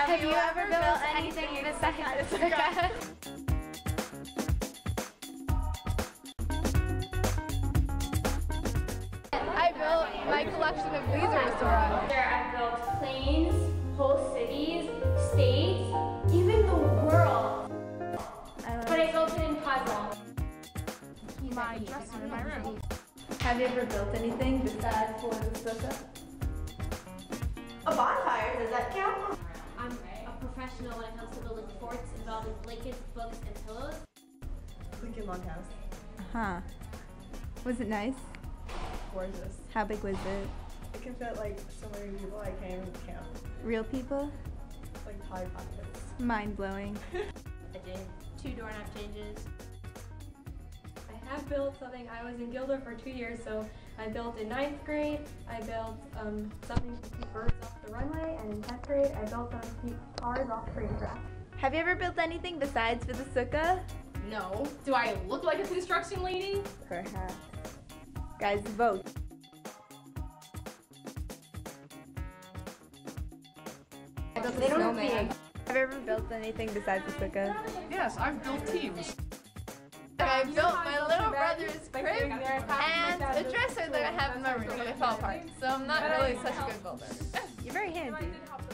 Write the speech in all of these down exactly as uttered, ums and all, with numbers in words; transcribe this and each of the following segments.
Have, Have you, you ever built, built anything, anything besides a sukka? I built my collection of bleezers to run. I built planes, whole cities, states, even the world. I but I built it in puzzle. My dresser in my room. Have you ever built anything besides for the sukka? A bonfire, does that count? I'm a professional when it comes to building forts involving blankets, books, and pillows. Lincoln Log House. Huh. Was it nice? Gorgeous. How big was it? It can fit like so many people I can't even count. Real people? Like Polly Pockets. Mind blowing. I did two doorknob changes. I have built something. I was in Gilder for two years, so I built in ninth grade. I built um, something to keep birds off the runway, and in tenth grade, I built something to keep cars off train tracks. Have you ever built anything besides for the sukka? No. Do I look like a construction lady? Perhaps. Guys, vote. I built a snowman. Have you ever built anything besides the sukka? Yes, I've built teams. I built my little brother's crib and a dresser that I have in my room, but it fell apart. So I'm not really such a good builder. You're very handy.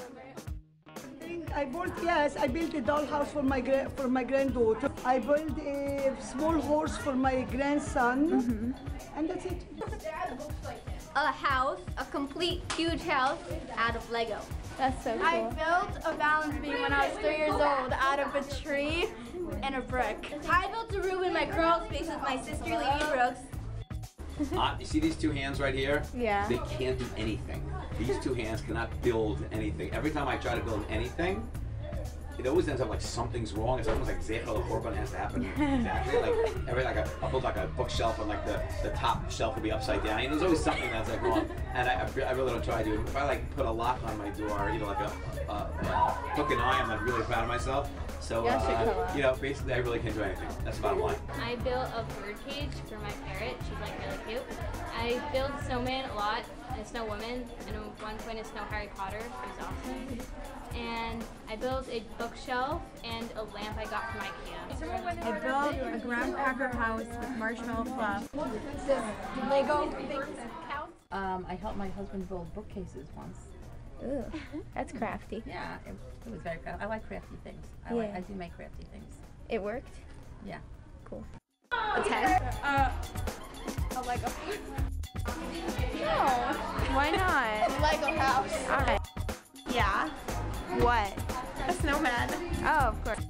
I built, yes, I built a dollhouse for my gra for my granddaughter. I built a small horse for my grandson, mm-hmm. and that's it. A house, a complete huge house out of Lego. That's so cool. I built a balance beam when I was three years old out of a tree and a brick. I built a room in my crawl space with my sister Lady Brooks. Uh, you see these two hands right here? Yeah. They can't do anything. These two hands cannot build anything. Every time I try to build anything, it always ends up like something's wrong. It's almost like Zechel the Korban has to happen exactly. Like every like a, I'll build like a bookshelf and like the, the top shelf will be upside down. And there's always something that's like wrong. And I, I really don't try to. If I like put a lock on my door, you know, like a, a, a hook and eye, I'm like really proud of myself. So, uh, you know, basically I really can't do anything. That's the bottom line. I built a bird cage for my parrot. She's like really cute. I built snowman a lot, and a snow woman, and at one point a snow Harry Potter. It was awesome. And I built a bookshelf and a lamp I got from IKEA. I built a graham cracker house with marshmallow fluff. Does Lego things count? Um, I helped my husband build bookcases once. Ooh, that's crafty. Yeah, it, it was very crafty. I like crafty things. I, yeah. like, I do make crafty things. It worked? Yeah. Cool. A ten? Uh, a Lego. No. Why not? Lego house. Alright. Yeah. What? A snowman. Oh, of course.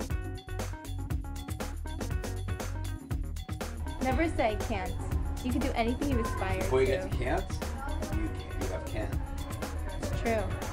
Never say can't. You can do anything you aspire to. Before you get to can't, you, you have can. It's true.